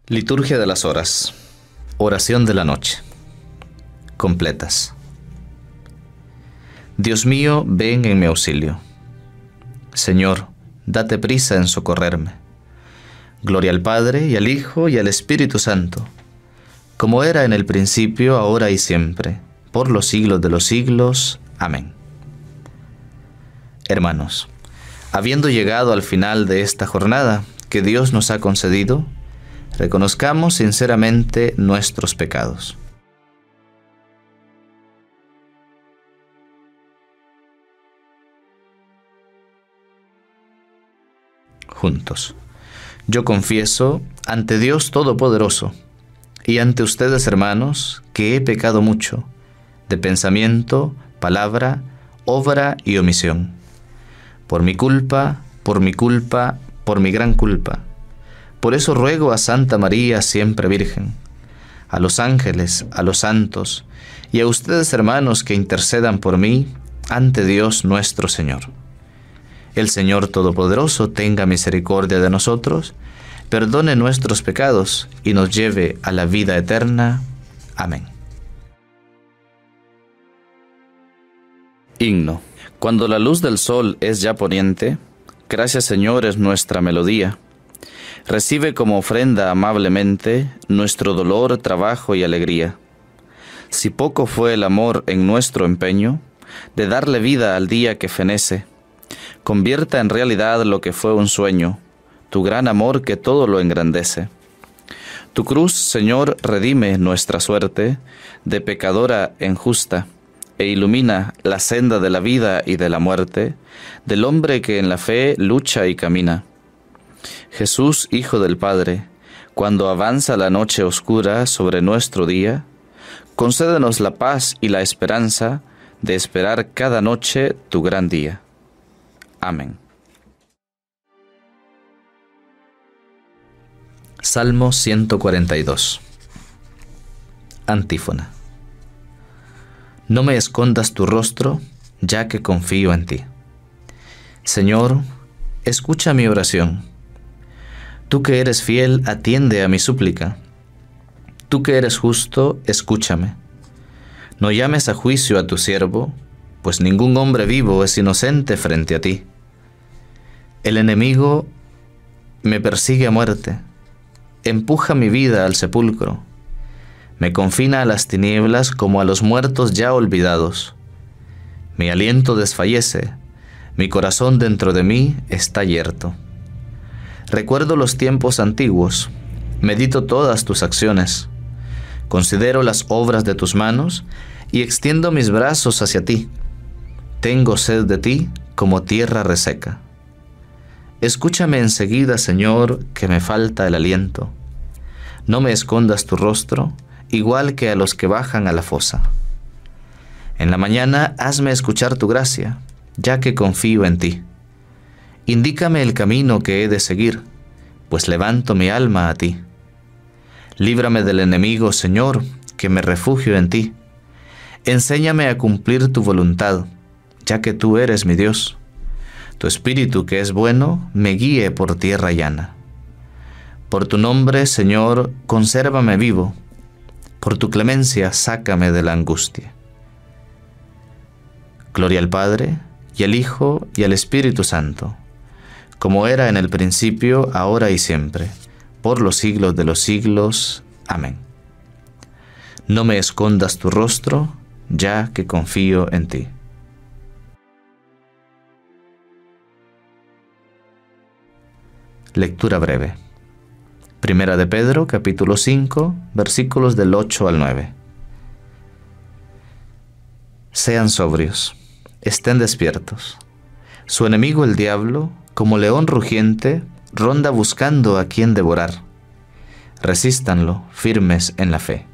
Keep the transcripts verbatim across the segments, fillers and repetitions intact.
Liturgia de las horas. Oración de la noche. Completas. Dios mío, ven en mi auxilio. Señor, date prisa en socorrerme. Gloria al Padre, y al Hijo, y al Espíritu Santo, como era en el principio, ahora y siempre, por los siglos de los siglos. Amén. Hermanos, habiendo llegado al final de esta jornada que Dios nos ha concedido, reconozcamos sinceramente nuestros pecados. Juntos. Yo confieso ante Dios Todopoderoso y ante ustedes, hermanos, que he pecado mucho, de pensamiento, palabra, obra y omisión. Por mi culpa, por mi culpa, por mi gran culpa. Por eso ruego a Santa María, siempre Virgen, a los ángeles, a los santos, y a ustedes, hermanos, que intercedan por mí ante Dios nuestro Señor. El Señor Todopoderoso tenga misericordia de nosotros, perdone nuestros pecados y nos lleve a la vida eterna. Amén. Himno. Cuando la luz del sol es ya poniente, gracias, Señor, es nuestra melodía. Recibe como ofrenda amablemente nuestro dolor, trabajo y alegría. Si poco fue el amor en nuestro empeño de darle vida al día que fenece, convierta en realidad lo que fue un sueño, tu gran amor que todo lo engrandece. Tu cruz, Señor, redime nuestra suerte de pecadora en justa, e ilumina la senda de la vida y de la muerte, del hombre que en la fe lucha y camina. Jesús, Hijo del Padre, cuando avanza la noche oscura sobre nuestro día, concédenos la paz y la esperanza de esperar cada noche tu gran día. Amén. Salmo ciento cuarenta y dos. Antífona. No me escondas tu rostro, ya que confío en ti. Señor, escucha mi oración. Tú que eres fiel, atiende a mi súplica. Tú que eres justo, escúchame. No llames a juicio a tu siervo, pues ningún hombre vivo es inocente frente a ti. El enemigo me persigue a muerte, empuja mi vida al sepulcro, me confina a las tinieblas como a los muertos ya olvidados. Mi aliento desfallece, mi corazón dentro de mí está yerto. Recuerdo los tiempos antiguos, medito todas tus acciones, considero las obras de tus manos y extiendo mis brazos hacia ti. Tengo sed de ti como tierra reseca. Escúchame enseguida, Señor, que me falta el aliento. No me escondas tu rostro, igual que a los que bajan a la fosa. En la mañana hazme escuchar tu gracia, ya que confío en ti. Indícame el camino que he de seguir, pues levanto mi alma a ti. Líbrame del enemigo, Señor, que me refugio en ti. Enséñame a cumplir tu voluntad, ya que tú eres mi Dios. Tu espíritu, que es bueno, me guíe por tierra llana. Por tu nombre, Señor, consérvame vivo. Por tu clemencia, sácame de la angustia. Gloria al Padre, y al Hijo, y al Espíritu Santo, como era en el principio, ahora y siempre, por los siglos de los siglos. Amén. No me escondas tu rostro, ya que confío en ti. Lectura breve. Primera de Pedro, capítulo cinco, versículos del ocho al nueve. Sean sobrios, estén despiertos. Su enemigo el diablo, como león rugiente, ronda buscando a quien devorar. Resístanlo, firmes en la fe.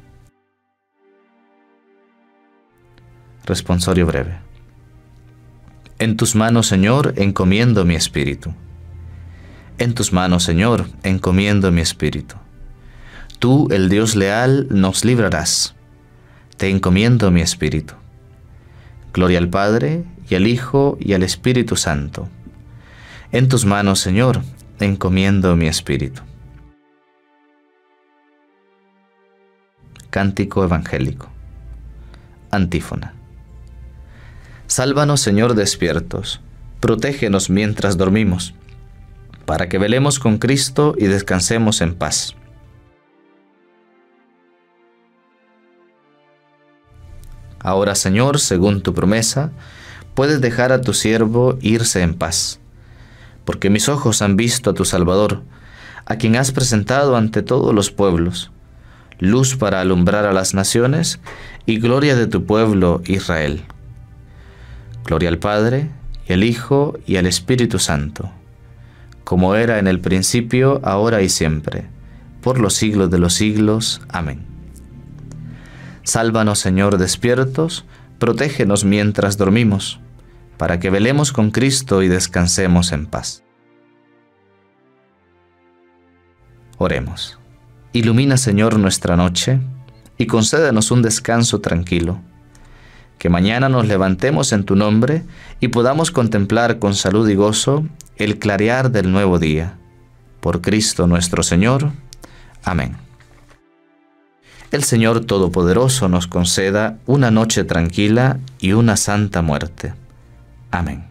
Responsorio breve. En tus manos, Señor, encomiendo mi espíritu. En tus manos, Señor, encomiendo mi espíritu. Tú, el Dios leal, nos librarás. Te encomiendo mi espíritu. Gloria al Padre, y al Hijo, y al Espíritu Santo. En tus manos, Señor, encomiendo mi espíritu. Cántico evangélico. Antífona. Sálvanos, Señor, despiertos, protégenos mientras dormimos, para que velemos con Cristo y descansemos en paz. Ahora, Señor, según tu promesa, puedes dejar a tu siervo irse en paz, porque mis ojos han visto a tu Salvador, a quien has presentado ante todos los pueblos, luz para alumbrar a las naciones y gloria de tu pueblo Israel. Gloria al Padre, y al Hijo, y al Espíritu Santo, como era en el principio, ahora y siempre, por los siglos de los siglos. Amén. Sálvanos, Señor, despiertos, protégenos mientras dormimos, para que velemos con Cristo y descansemos en paz. Oremos. Ilumina, Señor, nuestra noche, y concédenos un descanso tranquilo. Que mañana nos levantemos en tu nombre y podamos contemplar con salud y gozo el clarear del nuevo día. Por Cristo nuestro Señor. Amén. El Señor Todopoderoso nos conceda una noche tranquila y una santa muerte. Amén.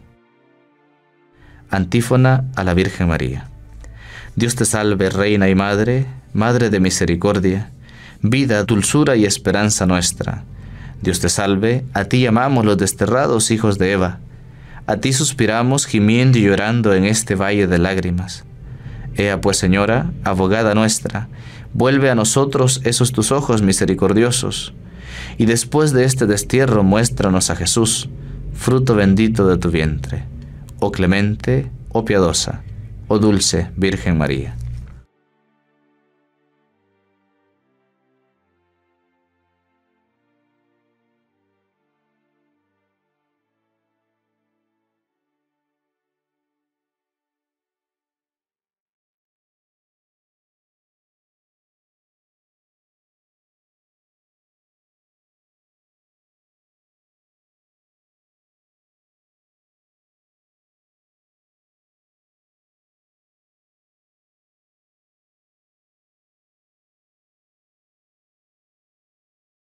Antífona a la Virgen María. Dios te salve, Reina y Madre, Madre de misericordia, vida, dulzura y esperanza nuestra. Dios te salve, a ti llamamos los desterrados hijos de Eva. A ti suspiramos gimiendo y llorando en este valle de lágrimas. Ea pues, Señora, abogada nuestra, vuelve a nosotros esos tus ojos misericordiosos, y después de este destierro muéstranos a Jesús, fruto bendito de tu vientre. Oh clemente, oh piadosa, oh dulce Virgen María.